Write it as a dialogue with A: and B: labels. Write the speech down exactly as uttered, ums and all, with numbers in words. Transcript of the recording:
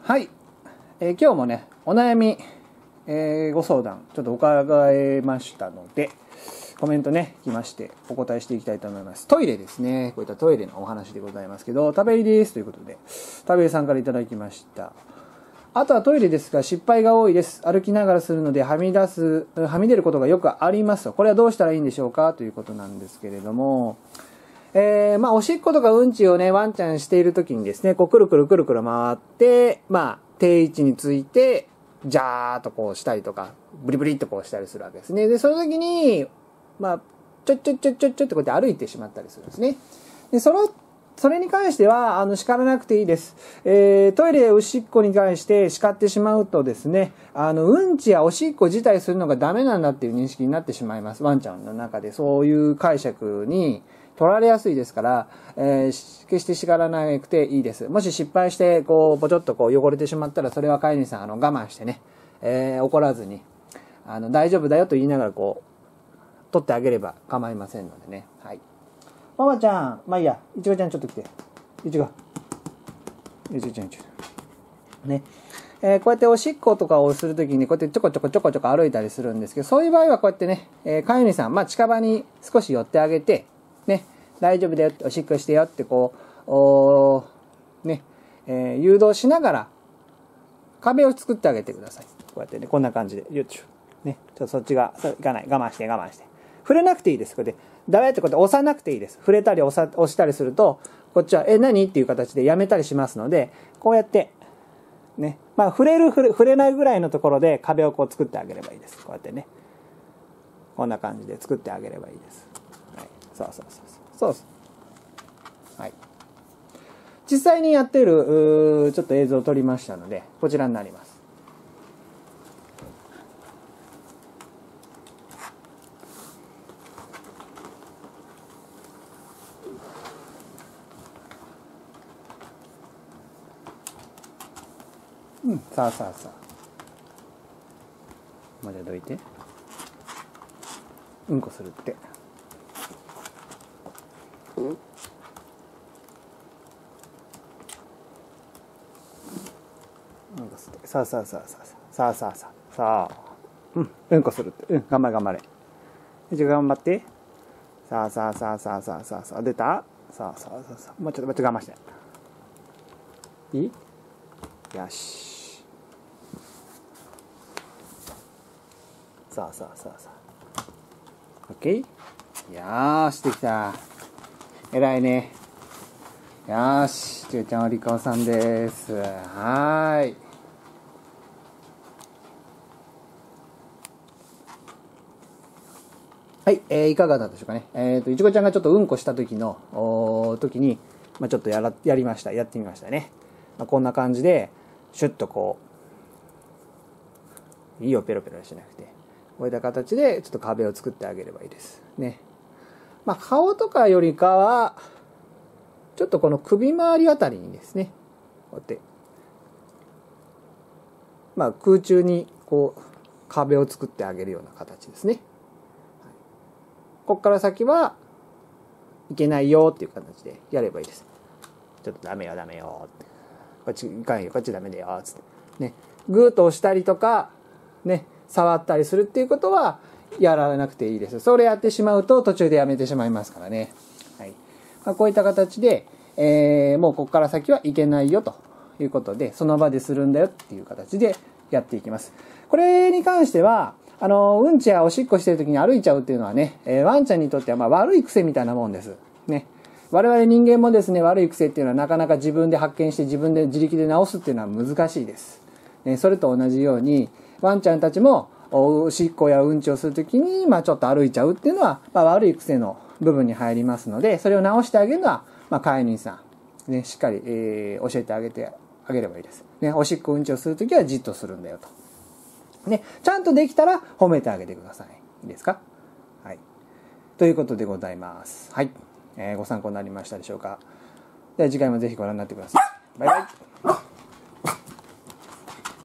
A: はい、えー、今日もねお悩み、えー、ご相談ちょっと伺いましたのでコメントね来ましてお答えしていきたいと思います。トイレですね。こういったトイレのお話でございますけど、食べ入りですということで食べ入りさんからいただきました。あとはトイレですが失敗が多いです。歩きながらするのではみ出すはみ出ることがよくありますと。これはどうしたらいいんでしょうかということなんですけれども、えー、まあおしっことかうんちをねワンちゃんしている時にですね、こうくるくるくるくる回ってまあ定位置についてジャーっとこうしたりとかブリブリっとこうしたりするわけですね。でその時にまあちょちょちょちょちょってこうやって歩いてしまったりするんですね。でそのそれに関してはあの叱らなくていいです。えー、トイレやおしっこに関して叱ってしまうとですね、あのうんちやおしっこ自体するのがダメなんだっていう認識になってしまいます。ワンちゃんの中でそういう解釈に取られやすいですから、えー、決して叱らなくていいです。もし失敗してこうポチョッとこう汚れてしまったら、それは飼い主さんあの我慢してね、えー、怒らずにあの大丈夫だよと言いながらこう取ってあげれば構いませんのでね。はい。ママちゃん、まあいいや、いちごちゃんちょっと来て。いちご。いちごちゃん、いちご。ね。えー、こうやっておしっことかをするときに、こうやってちょこちょこちょこちょこ歩いたりするんですけど、そういう場合はこうやってね、えー、飼い主さん、まあ近場に少し寄ってあげて、ね、大丈夫だよって、おしっこしてよってこう、おね、えー、誘導しながら、壁を作ってあげてください。こうやってね、こんな感じで。よいしょ。ね、ちょっとそっちが、いかない。我慢して我慢して。触れなくていいです。こうやって。ダメってことで押さなくていいです。触れたり押さ、押したりすると、こっちは、え、何っていう形でやめたりしますので、こうやって、ね。まあ、触れる、触れ、触れないぐらいのところで壁をこう作ってあげればいいです。こうやってね。こんな感じで作ってあげればいいです。はい。そうそうそうそう。そうそう。はい。実際にやっている、ちょっと映像を撮りましたので、こちらになります。うん、さあさあさあ。まだどいて。うんこするって。うん。うんこすって。さあさあさあさあさあさあさあさあ。うん、うんこするって。うん、頑張れ頑張れ。じゃあ頑張って。さあさあさあさあさあさあさあ。出た？さあさあさあさあ。もうちょっともうちょっと我慢して。いい？よし。さあさあさあさあ。オッケー？よーし、できた。えらいね。よーし、ちゅうちゃんお利口さんです。はーい。はい、えー、いかがだったでしょうかね。えっと、いちごちゃんがちょっとうんこした時の、お時に、まあちょっとやら、やりました。やってみましたね。まあ、こんな感じで、シュッとこう、いいよ、ペロペロしなくて。こういった形で、ちょっと壁を作ってあげればいいです。ね。まあ、顔とかよりかは、ちょっとこの首周りあたりにですね、こうやって、まあ、空中にこう、壁を作ってあげるような形ですね。ここから先はいけないよっていう形でやればいいです。ちょっとダメよダメよって。こっちいかんよ、こっちダメだよつって。ね。グーッと押したりとか、ね、触ったりするっていうことはやらなくていいです。それやってしまうと途中でやめてしまいますからね。はい。まあ、こういった形で、えー、もうここから先はいけないよということで、その場でするんだよっていう形でやっていきます。これに関しては、あの、うんちやおしっこしてる時に歩いちゃうっていうのはね、えー、ワンちゃんにとってはまあ悪い癖みたいなもんです。ね。我々人間もですね、悪い癖っていうのはなかなか自分で発見して自分で自力で直すっていうのは難しいです。ね、それと同じように、ワンちゃんたちもおしっこやうんちをするときに、まあちょっと歩いちゃうっていうのは、まあ悪い癖の部分に入りますので、それを直してあげるのは、まあ飼い主さん、ね、しっかり、えー、教えてあげてあげればいいです。ね、おしっこうんちをするときはじっとするんだよと。ね、ちゃんとできたら褒めてあげてください。いいですか？はい。ということでございます。はい。えー、ご参考になりましたでしょうか？では次回もぜひご覧になってください。バイバイ。